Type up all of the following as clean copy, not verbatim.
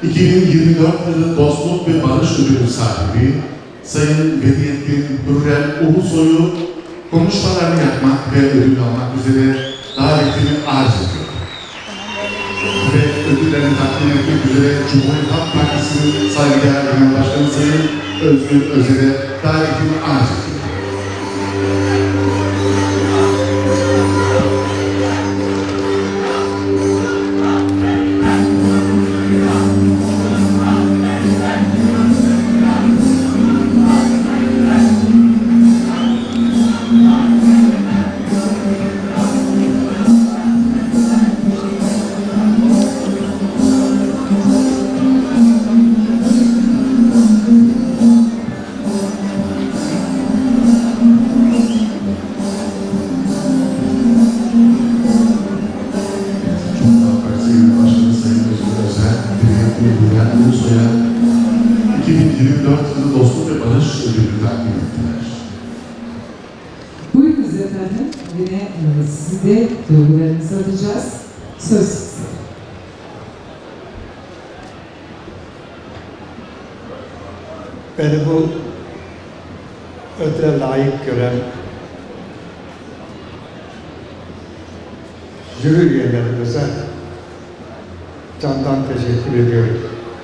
2024 yılı Dostluk ve Barış Ödülü sahibi Sayın Vediyettin Hürrem Ulusoy'u konuşmalarını yapmak ve ödül almak üzere davetini arz ediyor. Ve ödüllerini takdim etmek üzere Cumhuriyet Halk Partisi'nin saygıdeğer Genel Başkanı Sayın Özgür Özel'e davetini arz ediyor. Ulusoy'a 2024 yılı Dostluk ve Barış Ödülü takdim ettiler. Buyurunuz efendim. Yine size duygularınızı alacağız. Söz size. Beni bu ödüle layık gören jüri üyelerimize candan teşekkür ediyorum.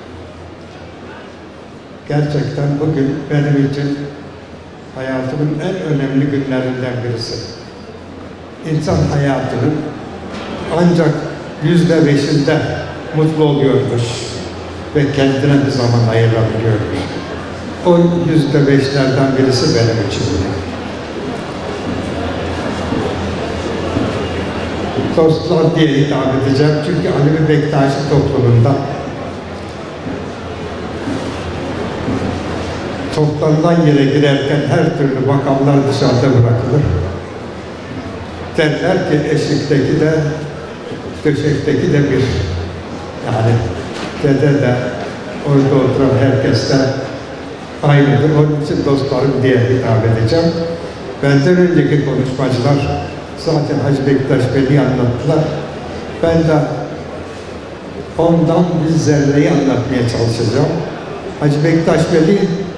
Gerçekten bugün benim için hayatımın en önemli günlerinden birisi. İnsan hayatının ancak %5'inde mutlu oluyormuş ve kendine bir zaman ayırabiliyormuş. O %5'lerden birisi benim için. Dostlar diye hitap edeceğim çünkü Alevi Bektaşi toplumunda toplanılan yere girerken her türlü makamlar dışarıda bırakılır. Derler ki eşikteki de, döşekteki de bir. Yani dede de, orada oturan herkes de aynıdır. Onun için dostlarım diye hitap edeceğim. Benden önceki konuşmacılar zaten Hacı Bektaş Veli'yi anlattılar. Ben de ondan bir zerreyi anlatmaya çalışacağım. Hacı Bektaş Veli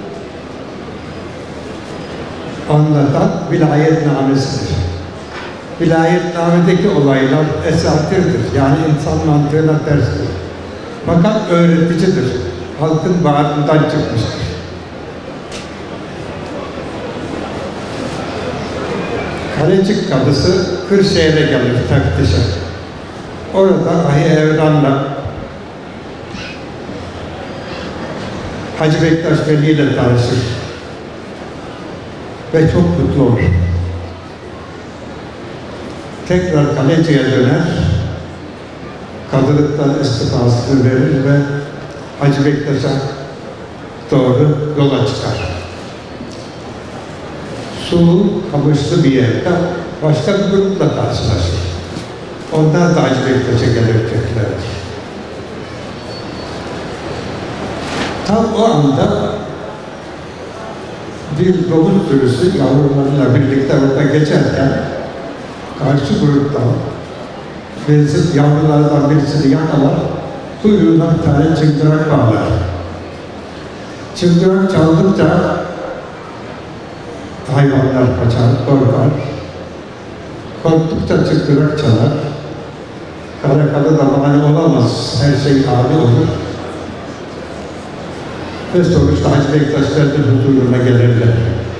anlatan vilayetnamesidir. Vilayetnamedeki olaylar esatirdir. Yani insan mantığına terstir. Fakat öğreticidir. Halkın bağrından çıkmıştır. Kalecik kadısı Kırşehir'e gelir teftişe. Orada Ahi Evran'la Hacı Bektaş Veli ile tanışır. Ve çok mutlu olur. Tekrar Kaleci'ye döner, kadılıktan istifasını verir ve Hacı Bektaş'a doğru yola çıkar. Sulu, kamışlı bir yerde başka bir grupla karşılaşır. Onlar da Hacı Bektaş'a geleceklerdir. Tam o anda bir domuz sürüsü yavrularıyla birlikte orada geçerken karşı grupta birisi yavrulardan birisini yakalar, kuyruğuna bir tane çıngırak bağlar. Çıngırak çaldıkça hayvanlar kaçar, korkar. Korktukça çıngırak çalar. Karakalı da mani olamaz, her şey abi olur. Ve sonuçta Hacı Bektaş'ın huzuruna gelirler.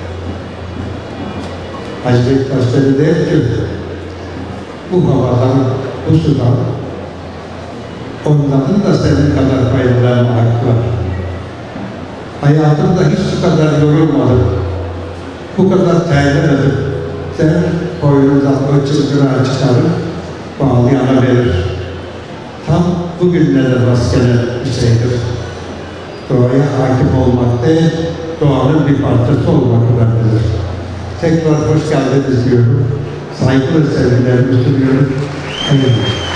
Hacı Bektaş'ları der ki, bu havadan, bu sudan, onların da senin kadar paylarına hak var. Hayatımda hiç bu kadar yorulmadım, bu kadar terlemedim. Sen boynundan o çılgırağı çıkarıp bağlayana verir. Tam bugünlere rastgele bir şeydir. Doğaya hakim olmak değil, doğanın bir parçası olmak önemlidir. Tekrar hoş geldiniz diyorum. Saygılı sevgilerimi sunuyorum.